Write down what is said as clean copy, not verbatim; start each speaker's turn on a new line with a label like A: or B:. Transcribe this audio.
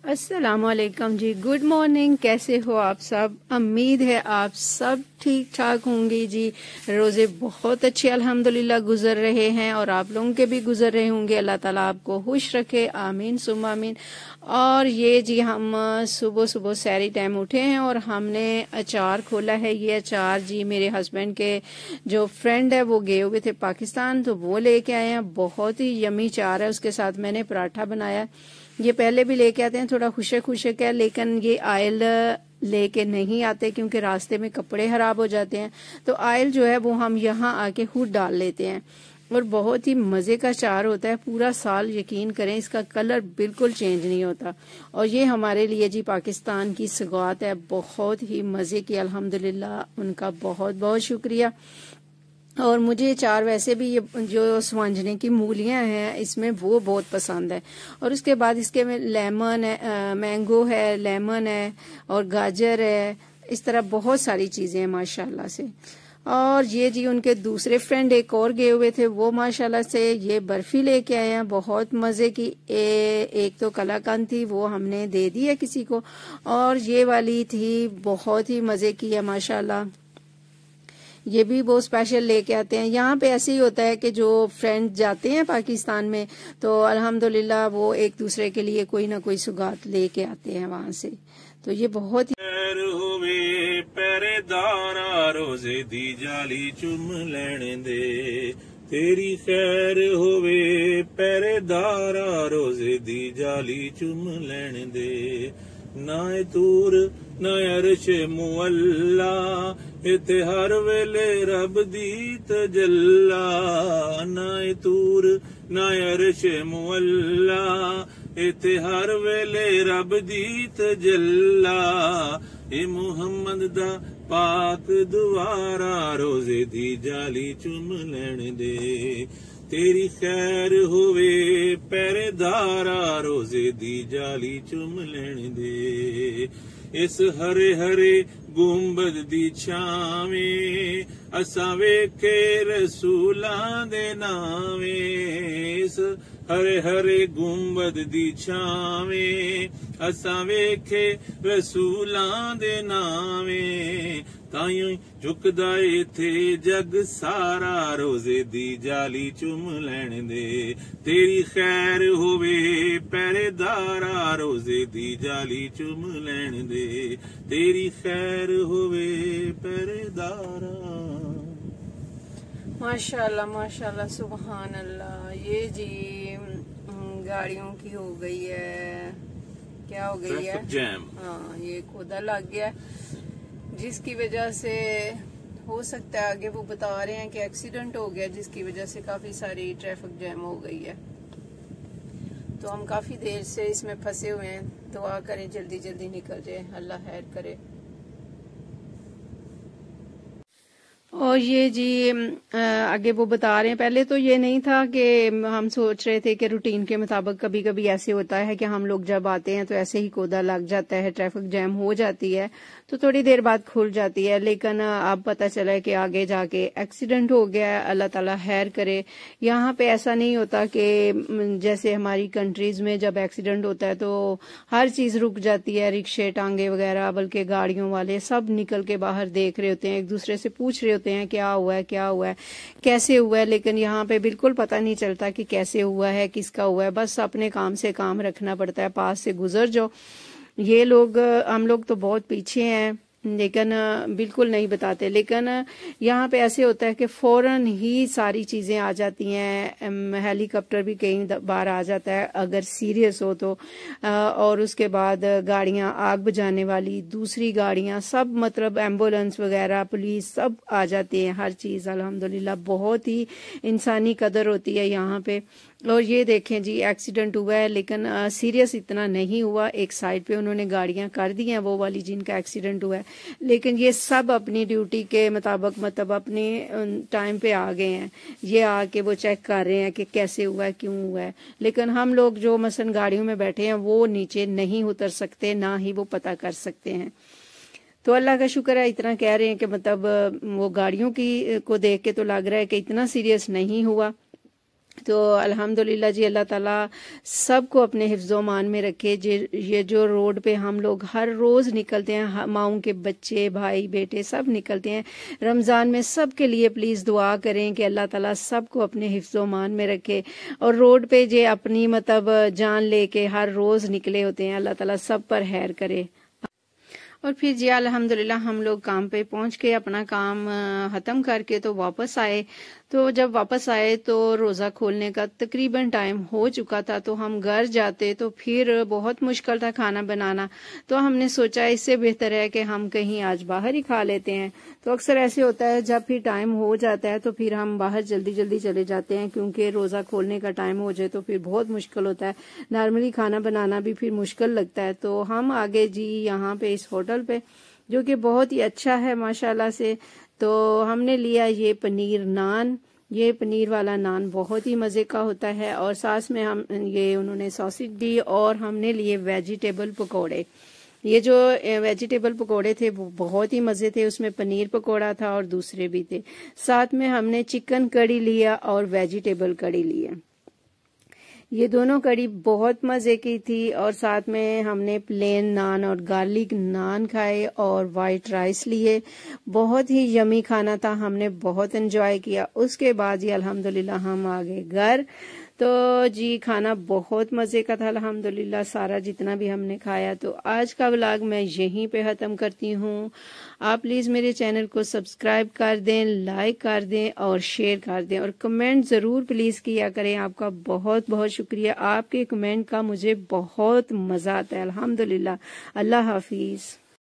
A: अस्सलामुअलैकुम जी, good morning. कैसे हो आप सब? उम्मीद है आप सब ठीक ठाक होंगे जी। रोजे बहुत अच्छे अल्हम्दुलिल्लाह गुजर रहे हैं और आप लोगों के भी गुजर रहे होंगे। अल्लाह ताला आपको खुश रखे, आमीन सुम्मा आमीन। और ये जी हम सुबह सुबह सैरी टाइम उठे हैं और हमने अचार खोला है। ये अचार जी मेरे हस्बैंड के जो फ्रेंड है वो गए हुए थे पाकिस्तान, तो वो लेके आए हैं। बहुत ही यमी अचार है। उसके साथ मैंने पराठा बनाया। ये पहले भी लेके आते हैं, थोड़ा खुशक खुशक है, लेकिन ये आयल लेके नहीं आते क्योंकि रास्ते में कपड़े खराब हो जाते हैं। तो आयल जो है वो हम यहाँ आके खुद डाल लेते हैं और बहुत ही मज़े का अचार होता है। पूरा साल यकीन करें इसका कलर बिल्कुल चेंज नहीं होता। और ये हमारे लिए जी पाकिस्तान की सौगात है, बहुत ही मज़े की। अल्हम्दुलिल्लाह उनका बहुत बहुत शुक्रिया। और मुझे अचार वैसे भी ये जो स्वांजने की मूलियां हैं इसमें वो बहुत पसंद है। और उसके बाद इसके में लेमन है, मैंगो है, लेमन है और गाजर है। इस तरह बहुत सारी चीजें हैं माशाल्लाह से। और ये जी उनके दूसरे फ्रेंड एक और गए हुए थे, वो माशाल्लाह से ये बर्फी लेके आए हैं, बहुत मजे की। एक तो कलाकंद थी, वो हमने दे दी है किसी को, और ये वाली थी बहुत ही मजे की है माशाल्लाह। ये भी वो स्पेशल लेके आते हैं। यहाँ पे ऐसे ही होता है कि जो फ्रेंड जाते हैं पाकिस्तान में तो अल्हम्दुलिल्लाह वो एक दूसरे के लिए कोई ना कोई सौगात लेके आते हैं वहां से। तो ये बहुत ही
B: होवे पहरेदारा रोजे दी जाली चुम लैण दे, तेरी खैर होवे पहरेदारा रोजे दी जाली चुम लैण दे। ना तूर ना अरश मुअल्ला, इते हर वेले रब दी तजल्ला। ना तूर ना अरश मुअल्ला, इते हर वेले रब दी तजल्ला। ए मुहम्मद दा पाक दुआरा रोजे दी जाली चुम लैण दे, तेरी खैर होवे पहरेदारा रोजे दी जाली चुम लैण दे। इस हरे हरे गुंबद दी छावें असां वेखे रसूलां दे नावें। इस हरे हरे गुंबद दी छावें असां वेखे रसूलां दे नावें। ताइयों झुकदा इथे जग सारा रोजे दी जाली चुम लैण दे, तेरी खैर होवे पहरेदारा रोजे दी जाली चुम लैण दे, तेरी खैर होवे पहरेदारा।
A: माशाल्लाह माशाल्लाह सुबहान अल्लाह। ये जी गाड़ियों की हो गई है, क्या हो गई है,
B: जैम।
A: हाँ, ये खोदा लग गया जिसकी वजह से हो सकता है आगे वो बता रहे हैं कि एक्सीडेंट हो गया, जिसकी वजह से काफी सारी ट्रैफिक जैम हो गई है। तो हम काफी देर से इसमें फंसे हुए हैं। दुआ करें जल्दी जल्दी निकल जाए, अल्लाह खैर करे। और ये जी आगे वो बता रहे हैं, पहले तो ये नहीं था कि हम सोच रहे थे कि रूटीन के मुताबिक कभी कभी ऐसे होता है कि हम लोग जब आते हैं तो ऐसे ही कोदा लग जाता है, ट्रैफिक जैम हो जाती है, तो थोड़ी देर बाद खुल जाती है। लेकिन अब पता चला है कि आगे जाके एक्सीडेंट हो गया है, अल्लाह ताला खैर करे। यहाँ पे ऐसा नहीं होता कि जैसे हमारी कंट्रीज में जब एक्सीडेंट होता है तो हर चीज रुक जाती है, रिक्शे टांगे वगैरह, बल्कि गाड़ियों वाले सब निकल के बाहर देख रहे होते हैं, एक दूसरे से पूछ रहे होते हैं क्या हुआ है, क्या हुआ है, कैसे हुआ है। लेकिन यहाँ पे बिल्कुल पता नहीं चलता कि कैसे हुआ है, किसका हुआ है, बस अपने काम से काम रखना पड़ता है, पास से गुजर जाओ। ये लोग, हम लोग तो बहुत पीछे हैं, लेकिन बिल्कुल नहीं बताते। लेकिन यहाँ पे ऐसे होता है कि फौरन ही सारी चीजें आ जाती हैं। हेलीकॉप्टर भी कई बार आ जाता है अगर सीरियस हो तो। और उसके बाद गाड़ियां, आग बुझाने वाली दूसरी गाड़ियां, सब मतलब एम्बुलेंस वगैरह, पुलिस, सब आ जाती है। हर चीज अल्हम्दुलिल्लाह बहुत ही इंसानी कदर होती है यहाँ पे। और ये देखें जी एक्सीडेंट हुआ है, लेकिन सीरियस इतना नहीं हुआ। एक साइड पे उन्होंने गाड़ियां कर दी हैं वो वाली जिनका एक्सीडेंट हुआ है, लेकिन ये सब अपनी ड्यूटी के मुताबिक मतलब अपने टाइम पे आ गए हैं। ये आके वो चेक कर रहे हैं कि कैसे हुआ है, क्यों हुआ है। लेकिन हम लोग जो मसलन गाड़ियों में बैठे हैं वो नीचे नहीं उतर सकते, ना ही वो पता कर सकते हैं। तो अल्लाह का शुक्र है, इतना कह रहे हैं कि मतलब वो गाड़ियों की को देख के तो लग रहा है कि इतना सीरियस नहीं हुआ। तो अल्हम्दुलिल्लाह जी, अल्लाह ताला सबको अपने हिफ्ज़ो मान में रखे। ये जो रोड पे हम लोग हर रोज़ निकलते हैं, माओं के बच्चे, भाई बेटे सब निकलते हैं रमज़ान में, सब के लिए प्लीज़ दुआ करें कि अल्लाह ताला सबको अपने हिफ्ज़ो मान में रखे। और रोड पे जे अपनी मतलब जान लेके हर रोज़ निकले होते हैं, अल्लाह ताला सब पर खैर करे। और फिर जी अल्हम्दुलिल्लाह हम लोग काम पे पहुंच के अपना काम ख़त्म करके तो वापस आए। तो जब वापस आए तो रोज़ा खोलने का तकरीबन टाइम हो चुका था। तो हम घर जाते तो फिर बहुत मुश्किल था खाना बनाना। तो हमने सोचा इससे बेहतर है कि हम कहीं आज बाहर ही खा लेते हैं। तो अक्सर ऐसे होता है जब फिर टाइम हो जाता है तो फिर हम बाहर जल्दी जल्दी चले जाते हैं, क्योंकि रोज़ा खोलने का टाइम हो जाए तो फिर बहुत मुश्किल होता है। नॉर्मली खाना बनाना भी फिर मुश्किल लगता है। तो हम आगे जी यहाँ पे इस होटल पे, जो कि बहुत ही अच्छा है माशाल्लाह से, तो हमने लिया ये पनीर नान। ये पनीर वाला नान बहुत ही मज़े का होता है। और साथ में हम ये उन्होंने सॉसेज दी और हमने लिए वेजिटेबल पकोड़े। ये जो वेजिटेबल पकोड़े थे वो बहुत ही मज़े थे, उसमें पनीर पकोड़ा था और दूसरे भी थे। साथ में हमने चिकन कड़ी लिया और वेजिटेबल कड़ी लिया। ये दोनों कड़ी बहुत मज़े की थी। और साथ में हमने प्लेन नान और गार्लिक नान खाए और वाइट राइस लिए। बहुत ही यमी खाना था, हमने बहुत एंजॉय किया। उसके बाद ही अल्हम्दुलिल्लाह हम आ गए घर। तो जी खाना बहुत मज़े का था अल्हम्दुलिल्लाह, सारा जितना भी हमने खाया। तो आज का व्लॉग मैं यहीं पे ख़त्म करती हूँ। आप प्लीज़ मेरे चैनल को सब्सक्राइब कर दें, लाइक कर दें और शेयर कर दें और कमेंट ज़रूर प्लीज़ किया करें। आपका बहुत बहुत शुक्रिया, आपके कमेंट का मुझे बहुत मज़ा आता है अल्हम्दुलिल्लाह। अल्लाह हाफिज़।